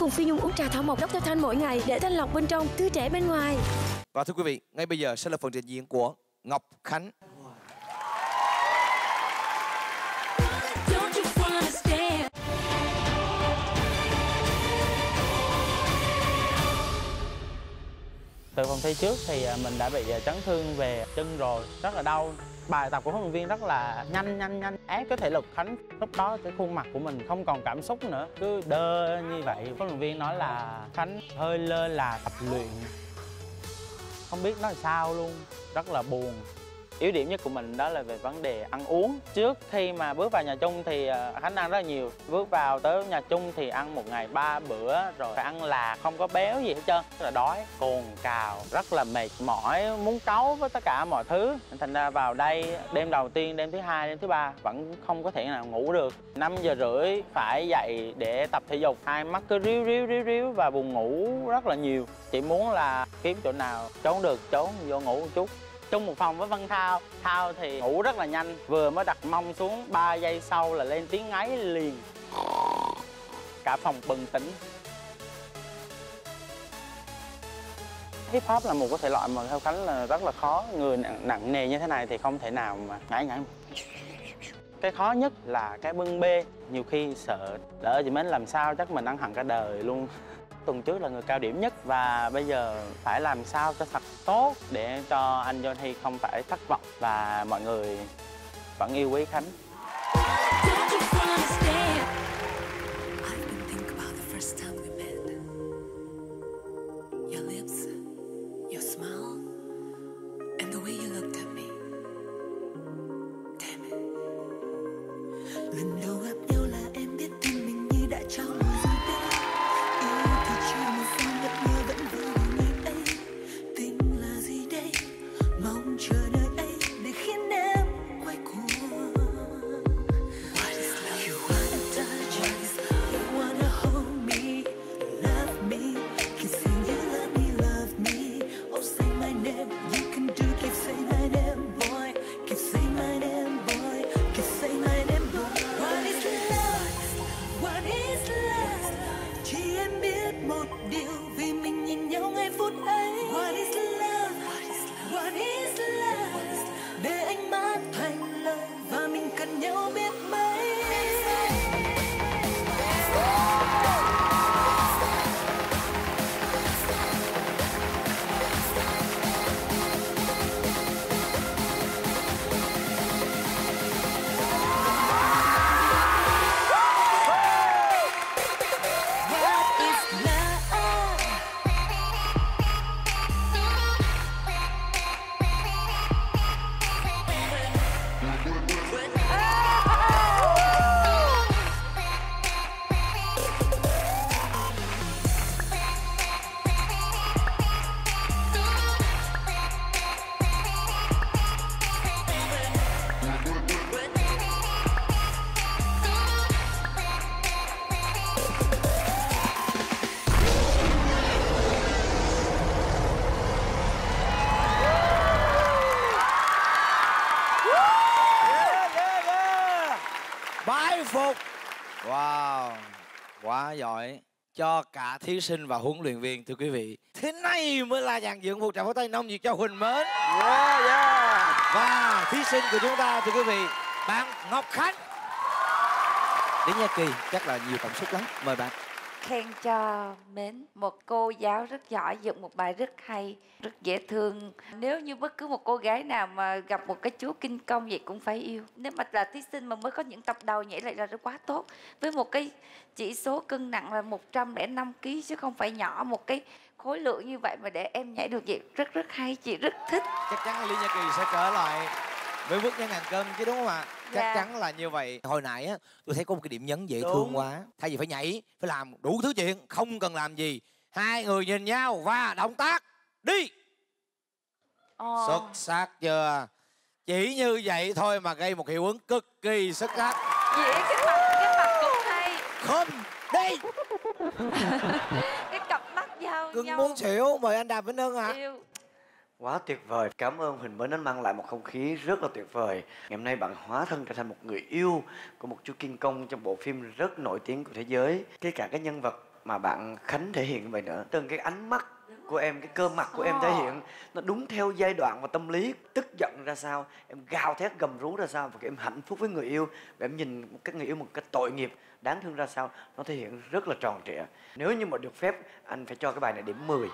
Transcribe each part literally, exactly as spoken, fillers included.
cùng Phi Nhung uống trà thảo mộc Doctor Thanh mỗi ngày để thanh lọc bên trong, tươi trẻ bên ngoài. Và thưa quý vị, ngay bây giờ sẽ là phần trình diễn của Ngọc Khánh. Từ vòng thi trước thì mình đã bị chấn thương về chân rồi, rất là đau. Bài tập của huấn luyện viên rất là nhanh nhanh nhanh ép cái thể lực Khánh. Lúc đó cái khuôn mặt của mình không còn cảm xúc nữa, cứ đơ như vậy. Huấn luyện viên nói là Khánh hơi lơ là tập luyện, không biết nói sao luôn, rất là buồn. Yếu điểm nhất của mình đó là về vấn đề ăn uống. Trước khi mà bước vào nhà chung thì Khánh ăn rất là nhiều. Bước vào tới nhà chung thì ăn một ngày ba bữa, rồi phải ăn là không có béo gì hết trơn. Rất là đói, cồn cào, rất là mệt mỏi, muốn cáu với tất cả mọi thứ. Thành ra vào đây đêm đầu tiên, đêm thứ hai, đêm thứ ba vẫn không có thể nào ngủ được. năm giờ rưỡi phải dậy để tập thể dục. Hai mắt cứ ríu ríu ríu ríu và buồn ngủ rất là nhiều. Chỉ muốn là kiếm chỗ nào trốn được, trốn vô ngủ một chút. Chung một phòng với Văn Thao. Thao thì ngủ rất là nhanh. Vừa mới đặt mông xuống ba giây sau là lên tiếng ngáy liền. Cả phòng bừng tỉnh. Hip hop là một cái thể loại mà theo Khánh là rất là khó. Người nặng, nặng nề như thế này thì không thể nào mà nhảy nhảy. Cái khó nhất là cái bưng bê. Nhiều khi sợ lỡ chị Mến làm sao chắc mình ăn hẳn cả đời luôn. Tuần trước là người cao điểm nhất và bây giờ phải làm sao cho thật tốt để cho anh Johnny không phải thất vọng và mọi người vẫn yêu quý Khánh. Phục. Wow, quá giỏi. Cho cả thí sinh và huấn luyện viên, thưa quý vị. Thế này mới là dàn dựng một tràng pháo tay nồng nhiệt cho Huỳnh Mến. Yeah, yeah. Và thí sinh của chúng ta, thưa quý vị, bạn Ngọc Khánh. Đến Nha Kỳ chắc là nhiều cảm xúc lắm. Mời bạn. Khen cho Mến, một cô giáo rất giỏi, dựng một bài rất hay, rất dễ thương. Nếu như bất cứ một cô gái nào mà gặp một cái chú kinh công vậy cũng phải yêu. Nếu mà là thí sinh mà mới có những tập đầu nhảy lại là rất quá tốt. Với một cái chỉ số cân nặng là một trăm lẻ năm ki lô gam chứ không phải nhỏ, một cái khối lượng như vậy mà để em nhảy được vậy rất rất hay, chị rất thích. Chắc chắn Ly Nha Kỳ sẽ trở lại với bước nhân ngàn cân chứ đúng không ạ? Chắc Dạ. chắn là như vậy. Hồi nãy á, tôi thấy có một cái điểm nhấn dễ Đúng. thương quá. Thay vì phải nhảy, phải làm đủ thứ chuyện, không cần làm gì. Hai người nhìn nhau và động tác đi. Ồ. Xuất sắc chưa? Chỉ như vậy thôi mà gây một hiệu ứng cực kỳ xuất sắc. Dễ, cái mặt, cái mặt cũng hay. Không, đi. Cái cặp mắt giao Cưng nhau. muốn xỉu, mời anh Đàm Vĩnh Hưng ạ. Yêu. Quá tuyệt vời, cảm ơn Huỳnh Mến, anh mang lại một không khí rất là tuyệt vời. Ngày hôm nay bạn hóa thân trở thành một người yêu của một chú King Kong trong bộ phim rất nổi tiếng của thế giới. Cái cả cái nhân vật mà bạn Khánh thể hiện như vậy nữa. Từng cái ánh mắt của em, cái cơ mặt của em thể hiện nó đúng theo giai đoạn và tâm lý. Tức giận ra sao, em gào thét gầm rú ra sao, và em hạnh phúc với người yêu, và em nhìn cái người yêu một cách tội nghiệp, đáng thương ra sao, nó thể hiện rất là tròn trịa. Nếu như mà được phép, anh phải cho cái bài này điểm mười.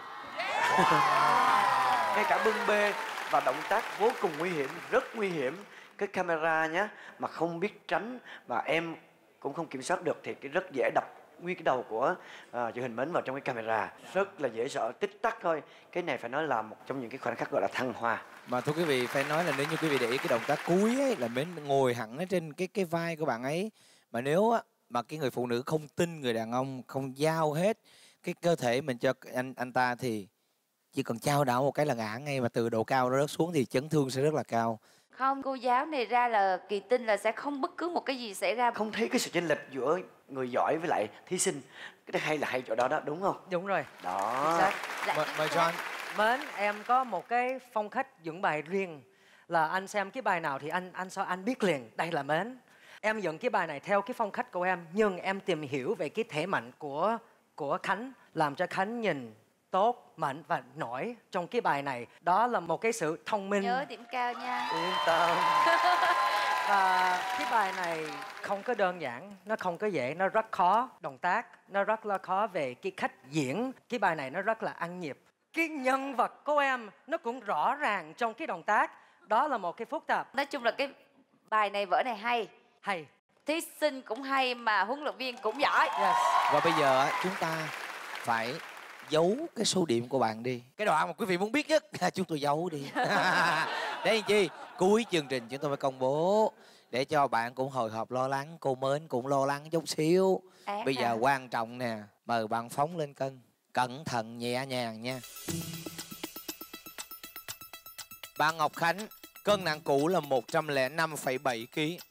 Ngay cả bưng bê và động tác vô cùng nguy hiểm, rất nguy hiểm. Cái camera nhé, mà không biết tránh và em cũng không kiểm soát được thì cái rất dễ đập nguyên cái đầu của uh, Chị Huỳnh Mến vào trong cái camera. Rất là dễ sợ, tích tắc thôi. Cái này phải nói là một trong những cái khoảnh khắc gọi là thăng hoa. Mà thưa quý vị, phải nói là nếu như quý vị để ý cái động tác cuối ấy, là Mến ngồi hẳn ở trên cái cái vai của bạn ấy. Mà nếu á, mà cái người phụ nữ không tin người đàn ông, không giao hết cái cơ thể mình cho anh anh ta thì chỉ cần chao đảo một cái là ngã ngay, mà từ độ cao nó rớt xuống thì chấn thương sẽ rất là cao. Không, cô giáo này ra là Kỳ tin là sẽ không bất cứ một cái gì xảy ra. Không thấy cái sự chênh lệch giữa người giỏi với lại thí sinh. Cái đó hay là hay chỗ đó đó, đúng không? Đúng rồi. Đó. Mời, mời John. Mến, em có một cái phong cách dựng bài riêng, là anh xem cái bài nào thì anh anh sao anh biết liền đây là Mến. Em dựng cái bài này theo cái phong cách của em, nhưng em tìm hiểu về cái thể mạnh của của Khánh, làm cho Khánh nhìn tốt, mạnh và nổi trong cái bài này. Đó là một cái sự thông minh. Nhớ điểm cao nha. Yên tâm. Và cái bài này không có đơn giản, nó không có dễ, nó rất khó. Động tác, nó rất là khó về cái cách diễn. Cái bài này nó rất là ăn nhịp. Cái nhân vật của em nó cũng rõ ràng trong cái động tác. Đó là một cái phức tạp. Nói chung là cái bài này, vở này hay. Hay. Thí sinh cũng hay mà huấn luyện viên cũng giỏi. Yes. Và bây giờ chúng ta phải giấu cái số điểm của bạn đi. Cái đoạn mà quý vị muốn biết nhất chúng tôi giấu đi. Để làm chi? Cuối chương trình chúng tôi phải công bố để cho bạn cũng hồi hộp lo lắng, cô Mến cũng lo lắng chút xíu. À, Bây giờ à. quan trọng nè, mời bạn phóng lên cân. Cẩn thận nhẹ nhàng nha. Bạn Ngọc Khánh, cân nặng cũ là một trăm lẻ năm phẩy bảy ki lô gam.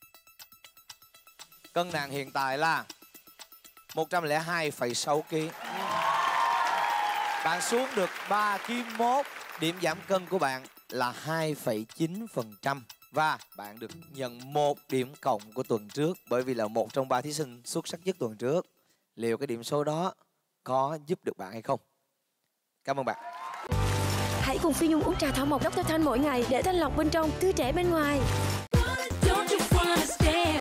Cân nặng hiện tại là một trăm lẻ hai phẩy sáu ki lô gam. Bạn xuống được ba ki lô gam mốt. Điểm giảm cân của bạn là hai phẩy chín phần trăm. Và bạn được nhận một điểm cộng của tuần trước, bởi vì là một trong ba thí sinh xuất sắc nhất tuần trước. Liệu cái điểm số đó có giúp được bạn hay không? Cảm ơn bạn. Hãy cùng Phi Nhung uống trà thảo mộc Doctor Thanh mỗi ngày để thanh lọc bên trong, tươi trẻ bên ngoài.